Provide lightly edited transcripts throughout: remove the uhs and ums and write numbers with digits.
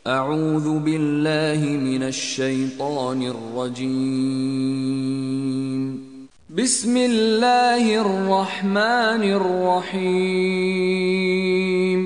اعوذ باللہ من الشیطان الرجیم بسم اللہ الرحمن الرحیم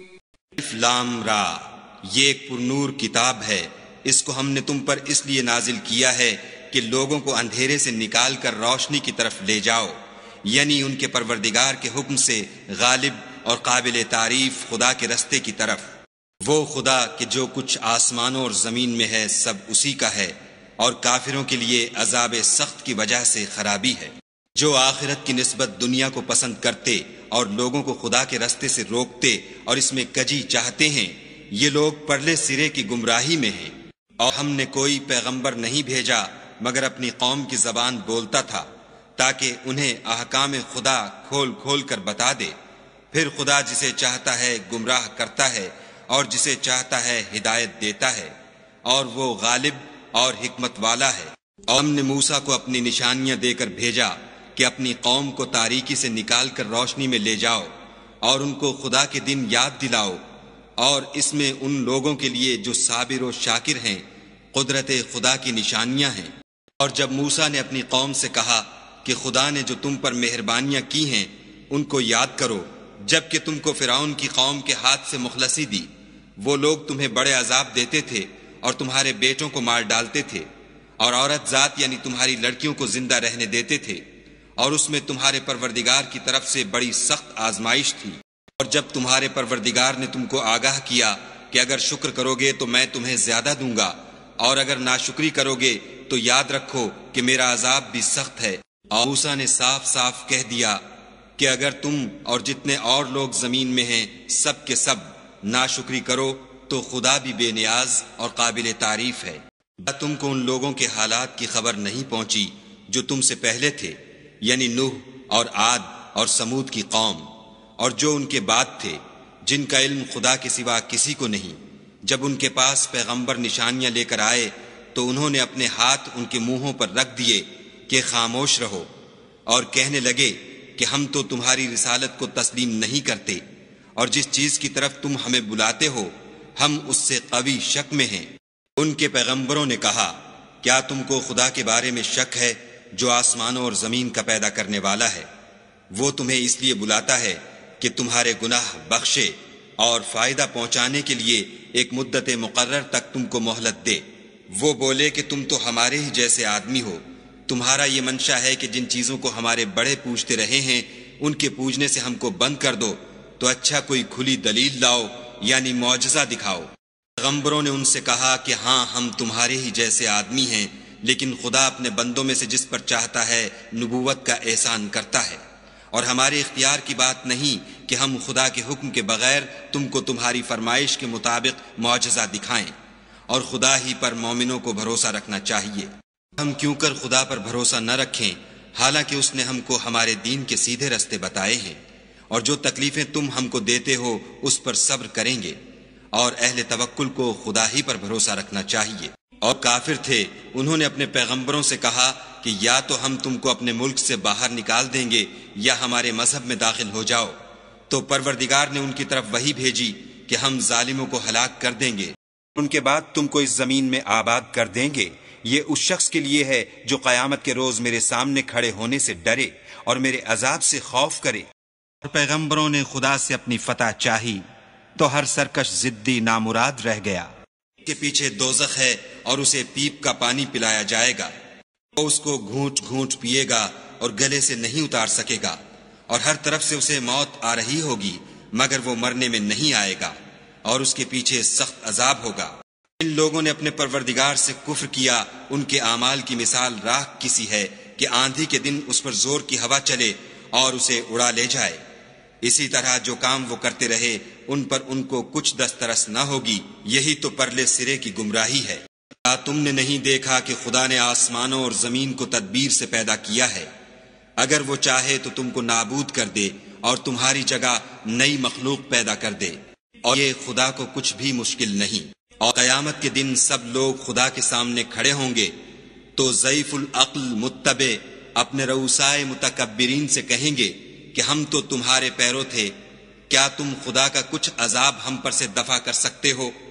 الف لام را، یہ ایک پرنور کتاب ہے، اس کو ہم نے تم پر اس لیے نازل کیا ہے کہ لوگوں کو اندھیرے سے نکال کر روشنی کی طرف لے جاؤ، یعنی ان کے پروردگار کے حکم سے غالب اور قابل تعریف خدا کے رستے کی طرف۔ وہ خدا کہ جو کچھ آسمانوں اور زمین میں ہے سب اسی کا ہے، اور کافروں کے لیے عذاب سخت کی وجہ سے خرابی ہے۔ جو آخرت کی نسبت دنیا کو پسند کرتے اور لوگوں کو خدا کے رستے سے روکتے اور اس میں کجی چاہتے ہیں، یہ لوگ پرلے سرے کی گمراہی میں ہیں۔ اور ہم نے کوئی پیغمبر نہیں بھیجا مگر اپنی قوم کی زبان بولتا تھا، تاکہ انہیں احکام خدا کھول کھول کر بتا دے۔ پھر خدا جسے چاہتا ہے گمراہ کرتا ہے اور جسے چاہتا ہے ہدایت دیتا ہے، اور وہ غالب اور حکمت والا ہے۔ اور ہم نے موسیٰ کو اپنی نشانیاں دے کر بھیجا کہ اپنی قوم کو تاریکی سے نکال کر روشنی میں لے جاؤ اور ان کو خدا کے دن یاد دلاؤ، اور اس میں ان لوگوں کے لیے جو صابر و شاکر ہیں قدرت خدا کی نشانیاں ہیں۔ اور جب موسیٰ نے اپنی قوم سے کہا کہ خدا نے جو تم پر مہربانیاں کی ہیں ان کو یاد کرو، جب کہ تم کو فرعون کی قوم کے ہاتھ سے مخلصی دی، وہ لوگ تمہیں بڑے عذاب دیتے تھے اور تمہارے بیٹوں کو مار ڈالتے تھے، اور عورت ذات یعنی تمہاری لڑکیوں کو زندہ رہنے دیتے تھے، اور اس میں تمہارے پروردگار کی طرف سے بڑی سخت آزمائش تھی۔ اور جب تمہارے پروردگار نے تم کو آگاہ کیا کہ اگر شکر کرو گے تو میں تمہیں زیادہ دوں گا، اور اگر ناشکری کرو گے تو یاد رکھو کہ میرا عذاب بھی سخت ہے۔ اور موسیٰ نے صاف صاف کہہ دیا کہ اگر تم اور جتنے اور لوگ زمین میں ہیں سب کے سب ناشکری کرو تو خدا بھی بے نیاز اور قابل تعریف ہے۔ کیا تم کو ان لوگوں کے حالات کی خبر نہیں پہنچی جو تم سے پہلے تھے، یعنی نوح اور عاد اور سمود کی قوم، اور جو ان کے بعد تھے، جن کا علم خدا کے سوا کسی کو نہیں؟ جب ان کے پاس پیغمبر نشانیاں لے کر آئے تو انہوں نے اپنے ہاتھ ان کے منہوں پر رکھ دیے کہ خاموش رہو، اور کہنے لگے کہ ہم تو تمہاری رسالت کو تسلیم نہیں کرتے، اور جس چیز کی طرف تم ہمیں بلاتے ہو ہم اس سے قوی شک میں ہیں۔ ان کے پیغمبروں نے کہا، کیا تم کو خدا کے بارے میں شک ہے جو آسمانوں اور زمین کا پیدا کرنے والا ہے؟ وہ تمہیں اس لیے بلاتا ہے کہ تمہارے گناہ بخشے اور فائدہ پہنچانے کے لیے ایک مدت مقرر تک تم کو مہلت دے۔ وہ بولے کہ تم تو ہمارے ہی جیسے آدمی ہو، تمہارا یہ منشا ہے کہ جن چیزوں کو ہمارے بڑے پوجتے رہے ہیں ان کے پوجنے سے ہم کو بند کر دو، تو اچھا کوئی کھلی دلیل لاؤ یعنی معجزہ دکھاؤ۔ پیغمبروں نے ان سے کہا کہ ہاں ہم تمہارے ہی جیسے آدمی ہیں، لیکن خدا اپنے بندوں میں سے جس پر چاہتا ہے نبوت کا احسان کرتا ہے، اور ہمارے اختیار کی بات نہیں کہ ہم خدا کے حکم کے بغیر تم کو تمہاری فرمائش کے مطابق معجزہ دکھائیں، اور خدا ہی پر مومنوں کو بھروسہ رکھنا چاہیے۔ ہم کیوں کر خدا پر بھروسہ نہ رکھیں حالانکہ اس نے ہم کو ہمارے دین کے سیدھے رستے بتائے ہیں، اور جو تکلیفیں تم ہم کو دیتے ہو اس پر صبر کریں گے، اور اہل توکل کو خدا ہی پر بھروسہ رکھنا چاہیے۔ اور کافر تھے، انہوں نے اپنے پیغمبروں سے کہا کہ یا تو ہم تم کو اپنے ملک سے باہر نکال دیں گے یا ہمارے مذہب میں داخل ہو جاؤ، تو پروردگار نے ان کی طرف وحی بھیجی کہ ہم ظالموں کو ہلاک کر دیں گے، ان کے بعد تم کو اس زمین میں آباد کر دیں گے۔ یہ اس شخص کے لیے ہے جو قیامت کے روز میرے سامنے کھڑے ہونے سے ڈرے اور میرے عذاب سے خوف کرے۔ اور پیغمبروں نے خدا سے اپنی فتح چاہی تو ہر سرکش ضدی نامراد رہ گیا۔ کے پیچھے دوزخ ہے اور اسے پیپ کا پانی پلایا جائے گا، وہ اس کو گھونٹ گھونٹ پیے گا اور گلے سے نہیں اتار سکے گا، اور ہر طرف سے اسے موت آ رہی ہوگی مگر وہ مرنے میں نہیں آئے گا، اور اس کے پیچھے سخت عذاب ہوگا۔ ان لوگوں نے اپنے پروردگار سے کفر کیا، ان کے اعمال کی مثال راکھ کسی ہے کہ آندھی کے دن اس پر زور کی ہوا چلے اور اسے اڑا لے جائے۔ اسی طرح جو کام وہ کرتے رہے ان پر ان کو کچھ دسترس نہ ہوگی، یہی تو پرلے سرے کی گمراہی ہے۔ کیا تم نے نہیں دیکھا کہ خدا نے آسمانوں اور زمین کو تدبیر سے پیدا کیا ہے؟ اگر وہ چاہے تو تم کو نابود کر دے اور تمہاری جگہ نئی مخلوق پیدا کر دے، اور یہ خدا کو کچھ بھی مشکل نہیں۔ اور قیامت کے دن سب لوگ خدا کے سامنے کھڑے ہوں گے تو ضعیف العقل متبع اپنے رؤسائے متکبرین سے کہیں گے کہ ہم تو تمہارے پیرو تھے، کیا تم خدا کا کچھ عذاب ہم پر سے دفع کر سکتے ہو؟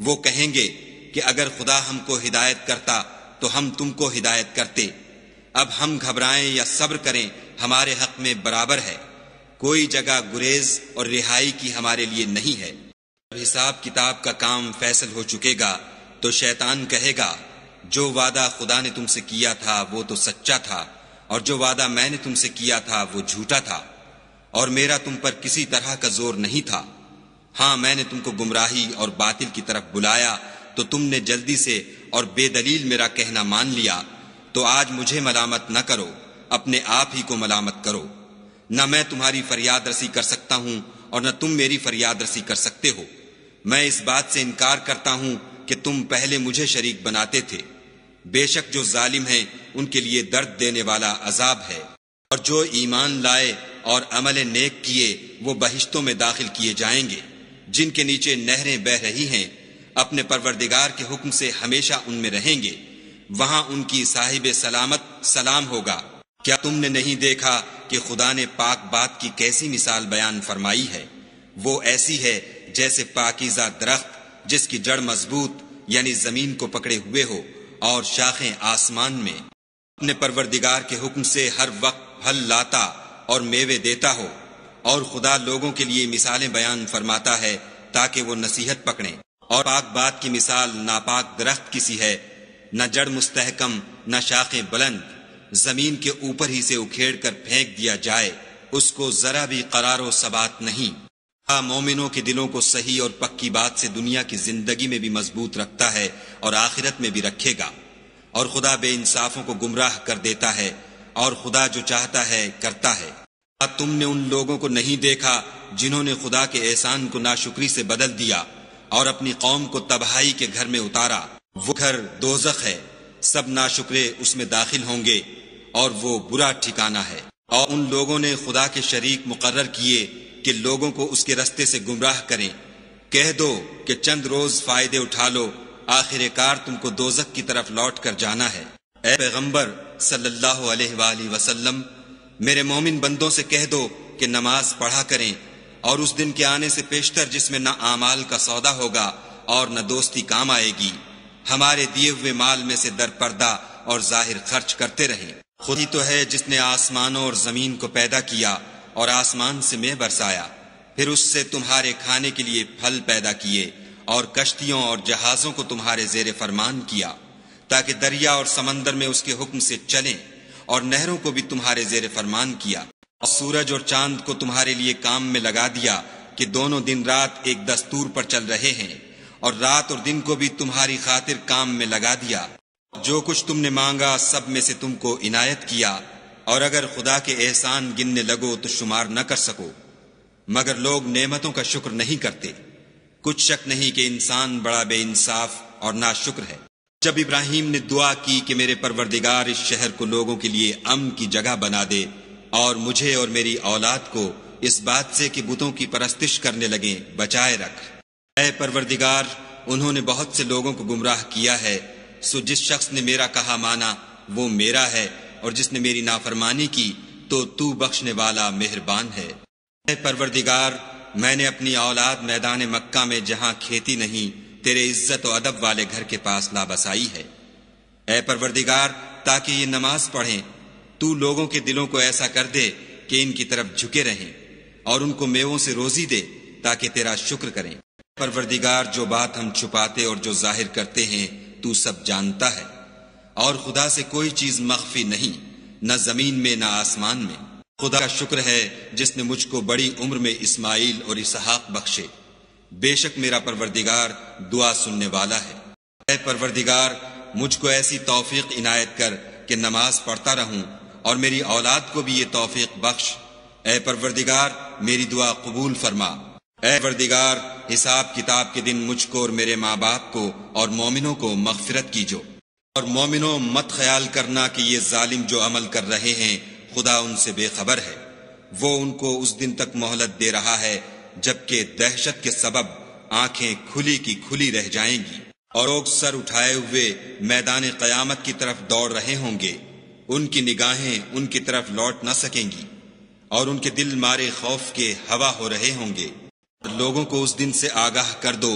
وہ کہیں گے کہ اگر خدا ہم کو ہدایت کرتا تو ہم تم کو ہدایت کرتے۔ اب ہم گھبرائیں یا صبر کریں ہمارے حق میں برابر ہے، کوئی جگہ گریز اور رہائی کی ہمارے لیے نہیں ہے۔ جب حساب کتاب کا کام فیصل ہو چکے گا تو شیطان کہے گا جو وعدہ خدا نے تم سے کیا تھا وہ تو سچا تھا، اور جو وعدہ میں نے تم سے کیا تھا وہ جھوٹا تھا، اور میرا تم پر کسی طرح کا زور نہیں تھا۔ ہاں میں نے تم کو گمراہی اور باطل کی طرف بلایا تو تم نے جلدی سے اور بے دلیل میرا کہنا مان لیا، تو آج مجھے ملامت نہ کرو، اپنے آپ ہی کو ملامت کرو۔ نہ میں تمہاری فریاد رسی کر سکتا ہوں اور نہ تم میری فریاد رسی کر سکتے ہو۔ میں اس بات سے انکار کرتا ہوں کہ تم پہلے مجھے شریک بناتے تھے۔ بے شک جو ظالم ہیں ان کے لیے درد دینے والا عذاب ہے، اور جو ایمان لائے اور عمل نیک کیے وہ بہشتوں میں داخل کیے جائیں گے جن کے نیچے نہریں بہ رہی ہیں، اپنے پروردگار کے حکم سے ہمیشہ ان میں رہیں گے، وہاں ان کی صاحب سلامت سلام ہوگا۔ کیا تم نے نہیں دیکھا کہ خدا نے پاک بات کی کیسی مثال بیان فرمائی ہے؟ وہ ایسی ہے جیسے پاکیزہ درخت جس کی جڑ مضبوط یعنی زمین کو پکڑے ہوئے ہو اور شاخیں آسمان میں، اپنے پروردگار کے حکم سے ہر وقت پھل لاتا اور میوے دیتا ہو۔ اور خدا لوگوں کے لیے مثالیں بیان فرماتا ہے تاکہ وہ نصیحت پکڑیں۔ اور پاک بات کی مثال ناپاک درخت کی سی ہے، نہ جڑ مستحکم نہ شاخیں بلند، زمین کے اوپر ہی سے اکھیڑ کر پھینک دیا جائے، اس کو ذرا بھی قرار و ثبات نہیں۔ مومنوں کے دلوں کو صحیح اور پکی بات سے دنیا کی زندگی میں بھی مضبوط رکھتا ہے اور آخرت میں بھی رکھے گا۔ اور خدا بے انصافوں کو گمراہ کر دیتا ہے، اور خدا جو چاہتا ہے کرتا ہے۔ تم نے ان لوگوں کو نہیں دیکھا جنہوں نے خدا کے احسان کو ناشکری سے بدل دیا اور اپنی قوم کو تباہی کے گھر میں اتارا؟ وہ گھر دوزخ ہے، سب ناشکرے اس میں داخل ہوں گے، اور وہ برا ٹھکانہ ہے۔ اور ان لوگوں نے خدا کے شریک مقرر کیے کہ لوگوں کو اس کے رستے سے گمراہ کریں۔ کہہ دو کہ چند روز فائدے اٹھا لو، آخر کار تم کو دوزخ کی طرف لوٹ کر جانا ہے۔ اے پیغمبر صلی اللہ علیہ وآلہ وسلم، میرے مومن بندوں سے کہہ دو کہ نماز پڑھا کریں، اور اس دن کے آنے سے پیشتر جس میں نہ اعمال کا سودا ہوگا اور نہ دوستی کام آئے گی، ہمارے دیے ہوئے مال میں سے در پردہ اور ظاہر خرچ کرتے رہیں۔ خود ہی تو ہے جس نے آسمانوں اور زمین کو پیدا کیا اور آسمان سے مے برسایا، پھر اس سے تمہارے کھانے کے لیے پھل پیدا کیے، اور کشتیوں اور جہازوں کو تمہارے زیر فرمان کیا تاکہ دریا اور سمندر میں اس کے حکم سے چلیں، اور نہروں کو بھی تمہارے زیر فرمان کیا، اور سورج اور چاند کو تمہارے لیے کام میں لگا دیا کہ دونوں دن رات ایک دستور پر چل رہے ہیں، اور رات اور دن کو بھی تمہاری خاطر کام میں لگا دیا۔ جو کچھ تم نے مانگا سب میں سے تم کو عنایت کیا، اور اگر خدا کے احسان گننے لگو تو شمار نہ کر سکو، مگر لوگ نعمتوں کا شکر نہیں کرتے۔ کچھ شک نہیں کہ انسان بڑا بے انصاف اور ناشکر ہے۔ جب ابراہیم نے دعا کی کہ میرے پروردگار اس شہر کو لوگوں کے لیے امن کی جگہ بنا دے، اور مجھے اور میری اولاد کو اس بات سے کہ بتوں کی پرستش کرنے لگیں بچائے رکھ۔ اے پروردگار، انہوں نے بہت سے لوگوں کو گمراہ کیا ہے، سو جس شخص نے میرا کہا مانا وہ میرا ہے، اور جس نے میری نافرمانی کی تو بخشنے والا مہربان ہے۔ اے پروردگار، میں نے اپنی اولاد میدان مکہ میں جہاں کھیتی نہیں تیرے عزت و ادب والے گھر کے پاس لابسائی ہے۔ اے پروردگار، تاکہ یہ نماز پڑھیں، تو لوگوں کے دلوں کو ایسا کر دے کہ ان کی طرف جھکے رہیں، اور ان کو میووں سے روزی دے تاکہ تیرا شکر کریں۔ پروردگار، جو بات ہم چھپاتے اور جو ظاہر کرتے ہیں تو سب جانتا ہے، اور خدا سے کوئی چیز مخفی نہیں، نہ زمین میں نہ آسمان میں۔ خدا کا شکر ہے جس نے مجھ کو بڑی عمر میں اسماعیل اور اسحاق بخشے، بے شک میرا پروردگار دعا سننے والا ہے۔ اے پروردگار، مجھ کو ایسی توفیق عنایت کر کہ نماز پڑھتا رہوں، اور میری اولاد کو بھی یہ توفیق بخش۔ اے پروردگار، میری دعا قبول فرما۔ اے پروردگار، حساب کتاب کے دن مجھ کو اور میرے ماں باپ کو اور مومنوں کو مغفرت کیجو۔ اور مومنوں، مت خیال کرنا کہ یہ ظالم جو عمل کر رہے ہیں خدا ان سے بے خبر ہے، وہ ان کو اس دن تک مہلت دے رہا ہے جبکہ دہشت کے سبب آنکھیں کھلی کی کھلی رہ جائیں گی، اور لوگ سر اٹھائے ہوئے میدان قیامت کی طرف دوڑ رہے ہوں گے، ان کی نگاہیں ان کی طرف لوٹ نہ سکیں گی، اور ان کے دل مارے خوف کے ہوا ہو رہے ہوں گے۔ لوگوں کو اس دن سے آگاہ کر دو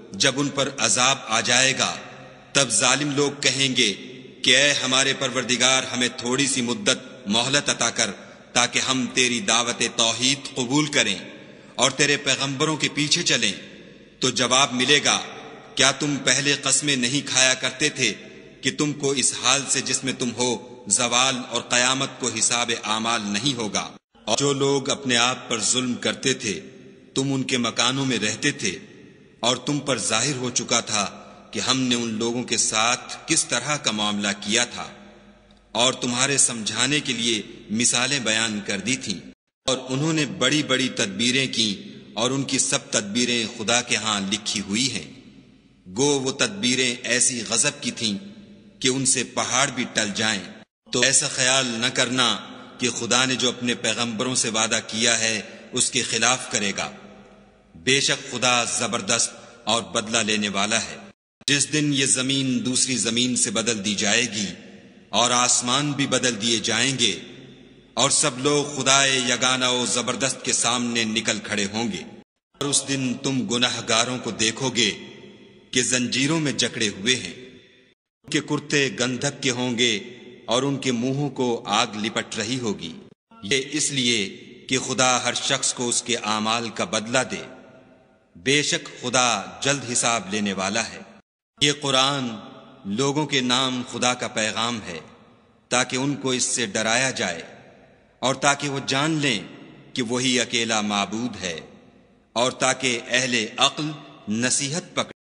جب ان پر عذاب آ جائے گا تب ظالم لوگ کہیں گے کہ اے ہمارے پروردگار ہمیں تھوڑی سی مدت مہلت عطا کر تاکہ ہم تیری دعوت توحید قبول کریں اور تیرے پیغمبروں کے پیچھے چلیں۔ تو جواب ملے گا کیا تم پہلے قسمیں نہیں کھایا کرتے تھے کہ تم کو اس حال سے جس میں تم ہو زوال اور قیامت کو حساب اعمال نہیں ہوگا؟ اور جو لوگ اپنے آپ پر ظلم کرتے تھے تم ان کے مکانوں میں رہتے تھے اور تم پر ظاہر ہو چکا تھا کہ ہم نے ان لوگوں کے ساتھ کس طرح کا معاملہ کیا تھا، اور تمہارے سمجھانے کے لیے مثالیں بیان کر دی تھیں، اور انہوں نے بڑی بڑی تدبیریں کی اور ان کی سب تدبیریں خدا کے ہاں لکھی ہوئی ہیں۔ گو وہ تدبیریں ایسی غضب کی تھیں کہ ان سے پہاڑ بھی ٹل جائیں۔ تو ایسا خیال نہ کرنا کہ خدا نے جو اپنے پیغمبروں سے وعدہ کیا ہے اس کے خلاف کرے گا۔ بے شک خدا زبردست اور بدلہ لینے والا ہے۔ جس دن یہ زمین دوسری زمین سے بدل دی جائے گی اور آسمان بھی بدل دیے جائیں گے اور سب لوگ خدائے یگانہ و زبردست کے سامنے نکل کھڑے ہوں گے، اور اس دن تم گناہ گاروں کو دیکھو گے کہ زنجیروں میں جکڑے ہوئے ہیں، ان کے کرتے گندھک کے ہوں گے اور ان کے منہوں کو آگ لپٹ رہی ہوگی۔ یہ اس لیے کہ خدا ہر شخص کو اس کے اعمال کا بدلہ دے۔ بے شک خدا جلد حساب لینے والا ہے۔ یہ قرآن لوگوں کے نام خدا کا پیغام ہے تاکہ ان کو اس سے ڈرایا جائے اور تاکہ وہ جان لیں کہ وہی اکیلا معبود ہے، اور تاکہ اہل عقل نصیحت پکڑیں۔